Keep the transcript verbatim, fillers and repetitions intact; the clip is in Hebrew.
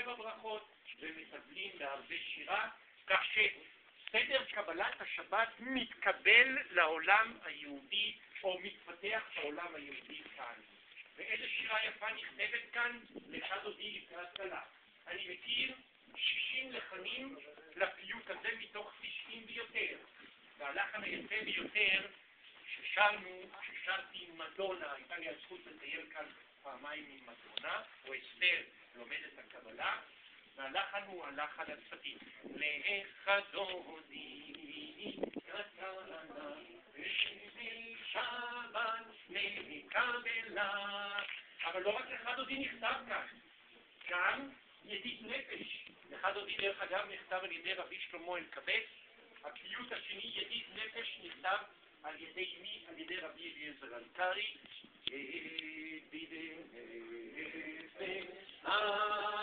שבע ברכות ומטבלים בהרבה שירה, כך שסדר קבלת השבת מתקבל לעולם היהודי או מתפתח בעולם היהודי כאן. ואיזה שירה יפה נכתבת כאן? לך דודי לקראת כלה. אני מכיר שישים לחנים לפיוט הזה מתוך תשעים ויותר. והלחן היפה ביותר ששרנו, ששרתי עם מדונה, הייתה לי הזכות לטייל כאן פעמיים עם מדונה, או אסתר לומד את הקבלה, והלחן הוא הלחן הצדיק. לך דודי לקראת כלה, ושבת נקבלה. אבל לא רק לך דודי נכתב כאן, גם ידיד נפש. לך דודי דרך אגב נכתב על ידי רבי שלמה אלקבץ. הפיוט השני, ידיד נפש, נכתב על ידי מי? על ידי רבי אליעזר אלקרי. ידיד נפש